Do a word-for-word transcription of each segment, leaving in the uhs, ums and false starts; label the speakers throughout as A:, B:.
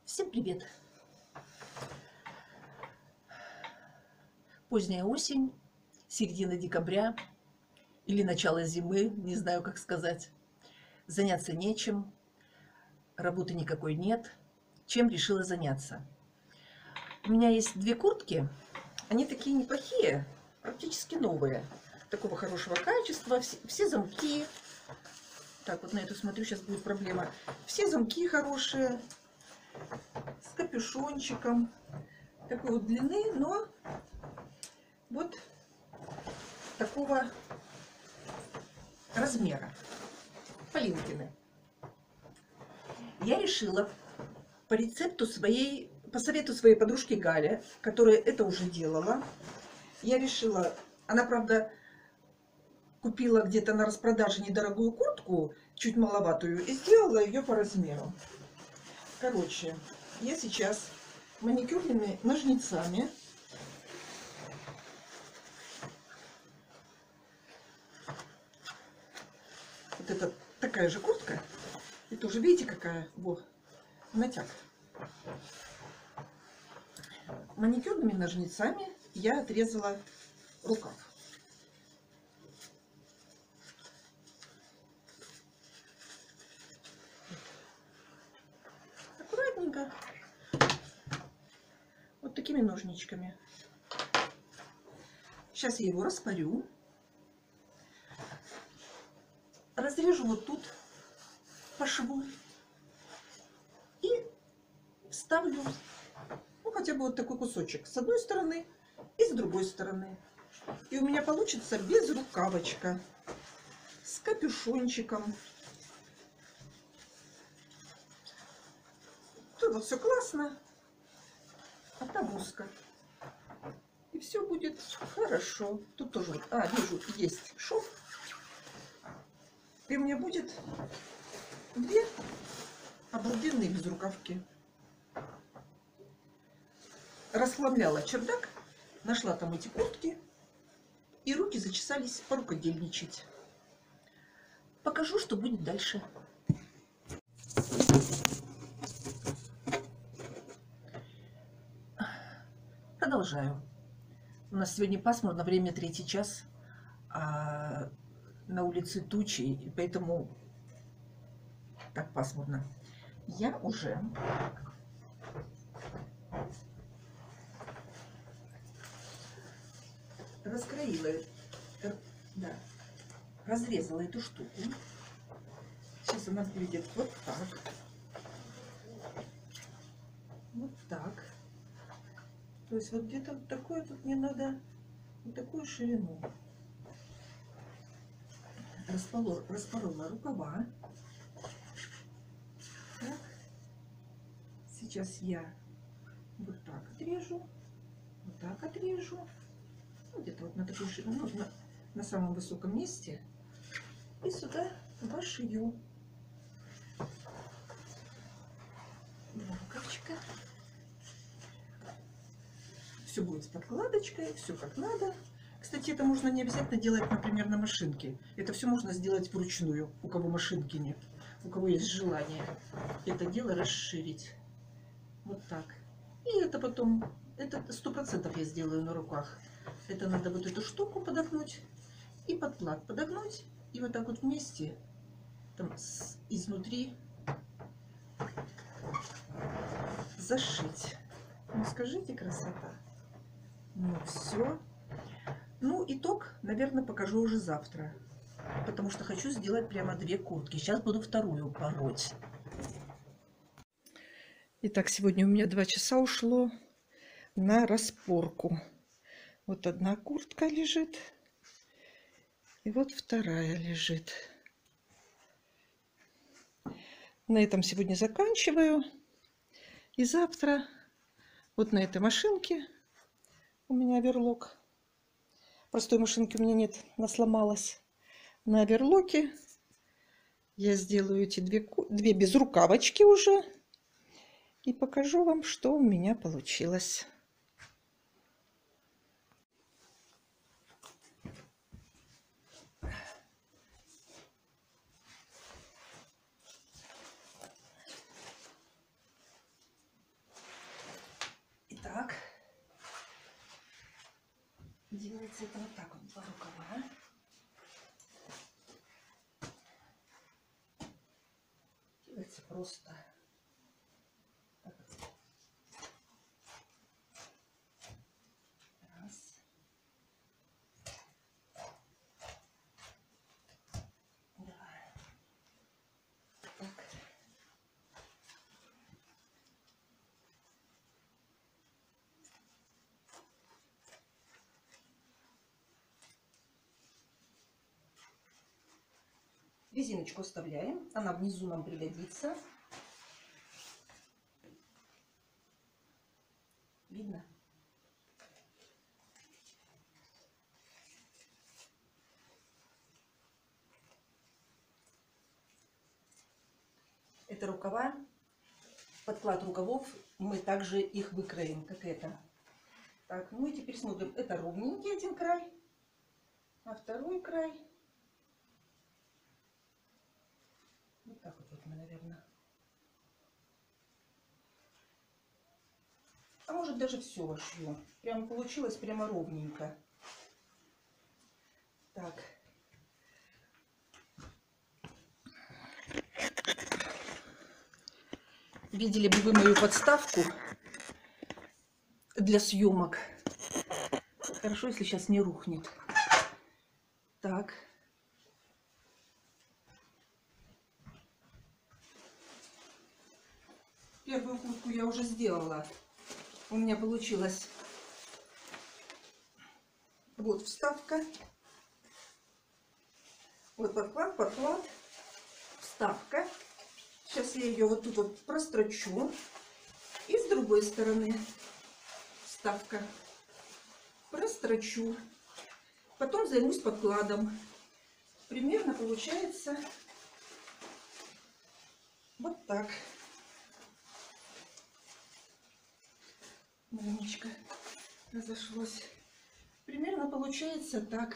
A: Всем привет! Поздняя осень, середина декабря или начало зимы, не знаю, как сказать. Заняться нечем, работы никакой нет. Чем решила заняться? У меня есть две куртки, они такие неплохие, практически новые, такого хорошего качества, все, все замки. Так, вот на эту смотрю, сейчас будет проблема. Все замки хорошие, с капюшончиком, такой вот длины, но вот такого размера, Полинкины. Я решила по рецепту своей, по совету своей подружки Галя, которая это уже делала, я решила, она, правда, купила где-то на распродаже недорогую куртку, чуть маловатую, и сделала ее по размеру. Короче, я сейчас маникюрными ножницами вот это такая же куртка, и тоже видите, какая, вот, натяг. Маникюрными ножницами я отрезала рукав. Аккуратненько, вот такими ножничками. Сейчас я его распорю, разрежу вот тут по шву и вставлю, ну, хотя бы вот такой кусочек с одной стороны и с другой стороны. И у меня получится безрукавочка с капюшончиком. Тут вот все классно, а там узко. И все будет хорошо. Тут тоже, вот, а, вижу, есть шов. И у меня будет две обалденные безрукавки. Расхламляла чердак, нашла там эти куртки, и руки зачесались порукодельничать. Покажу, что будет дальше. Продолжаю. У нас сегодня пасмурно, время третий час, а на улице тучи, и поэтому так пасмурно. Я уже раскроила, да, разрезала эту штуку. Сейчас она выглядит вот так. Вот так. То есть вот где-то вот такое тут мне надо, вот такую ширину. Распорола, распорола рукава. Так. Сейчас я вот так отрежу, вот так отрежу. Где-то вот на такую ширину, на, на самом высоком месте. И сюда вошью. Рукавчика. Все будет с подкладочкой, все как надо. Кстати, это можно не обязательно делать, например, на машинке. Это все можно сделать вручную, у кого машинки нет, у кого есть желание это дело расширить. Вот так. И это потом, это сто процентов я сделаю на руках. Это надо вот эту штуку подогнуть и подклад подогнуть. И вот так вот вместе, там с, изнутри зашить. Ну, скажите, красота. Ну, все. Ну, итог, наверное, покажу уже завтра. Потому что хочу сделать прямо две куртки. Сейчас буду вторую пороть. Итак, сегодня у меня два часа ушло на распорку. Вот одна куртка лежит. И вот вторая лежит. На этом сегодня заканчиваю. И завтра вот на этой машинке у меня оверлок. Простой машинки у меня нет, она сломалась. На оверлоке я сделаю эти две, две безрукавочки уже. И покажу вам, что у меня получилось. Делается это вот так вот, два рукава. Делается просто. Так вот. Раз. Два. Так. Резиночку оставляем, она внизу нам пригодится. Видно? Это рукава, подклад рукавов, мы также их выкроим, как это. Так, ну и теперь смотрим, это ровненький один край, а второй край. Вот так вот, мы, наверное. А может даже все вошью. Прям получилось прямо ровненько. Так. Видели бы вы мою подставку для съемок. Хорошо, если сейчас не рухнет. Так. Первую куртку я уже сделала. У меня получилась вот вставка. Вот подклад, подклад, вставка. Сейчас я ее вот тут вот прострочу. И с другой стороны вставка. Прострочу. Потом займусь подкладом. Примерно получается вот так. Маленечко разошлось. Примерно получается так.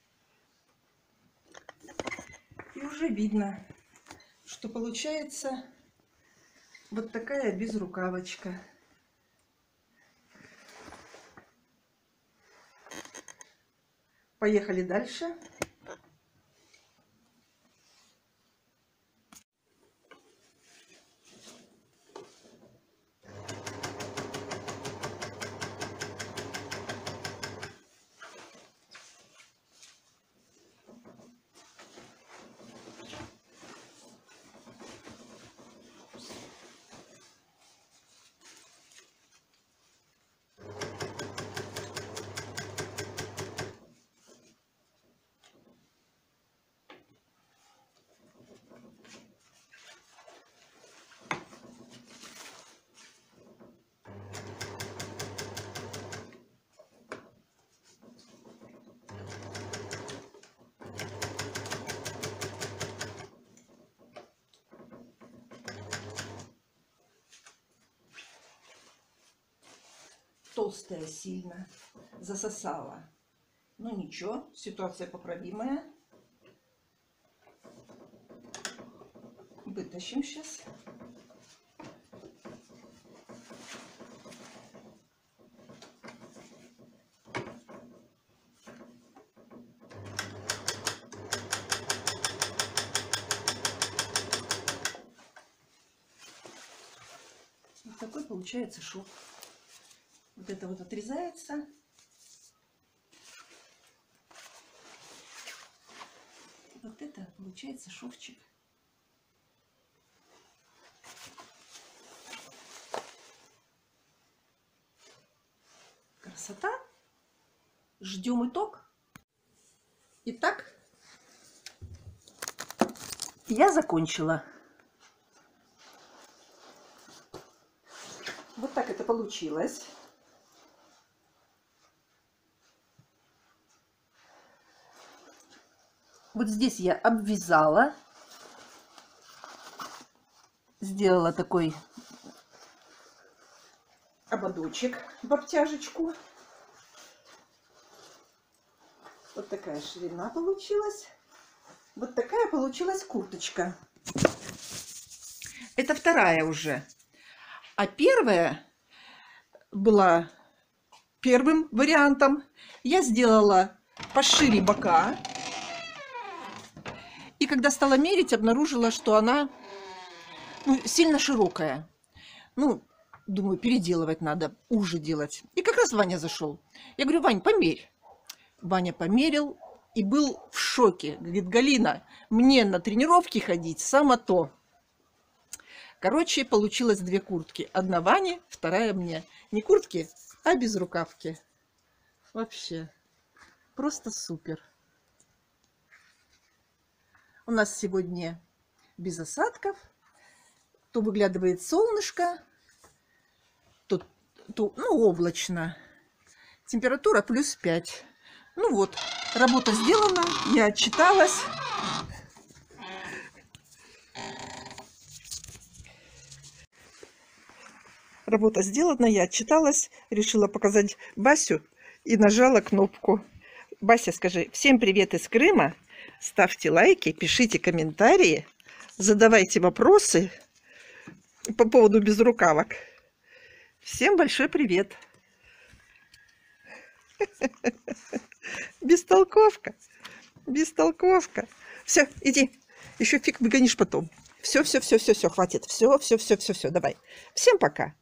A: И уже видно, что получается вот такая безрукавочка. Поехали дальше. Толстая сильно засосала. Ну ничего, ситуация поправимая. Вытащим сейчас. Вот такой получается шов. Вот это вот отрезается. Вот это получается шовчик. Красота. Ждем итог. Итак, я закончила. Вот так это получилось. Вот здесь я обвязала, сделала такой ободочек в обтяжечку. Вот такая ширина получилась. Вот такая получилась курточка. Это вторая уже. А первая была первым вариантом. Я сделала пошире бока. И когда стала мерить, обнаружила, что она, ну, сильно широкая. Ну, думаю, переделывать надо, уже делать. И как раз Ваня зашел. Я говорю: Вань, померь. Ваня померил и был в шоке. Говорит: Галина, мне на тренировки ходить само то. Короче, получилось две куртки. Одна Ване, вторая мне. Не куртки, а безрукавки. Вообще, просто супер. У нас сегодня без осадков. То выглядывает солнышко, то, то ну, облачно. Температура плюс пять. Ну вот, работа сделана, я отчиталась. Работа сделана, я отчиталась, решила показать Басю и нажала кнопку. Бася, скажи: всем привет из Крыма, ставьте лайки, пишите комментарии, задавайте вопросы по поводу безрукавок. Всем большой привет. Бестолковка, бестолковка. Все, иди, еще фиг выгонишь потом. Все, все, все, все, все, хватит. Все, все, все, все, все, давай. Всем пока.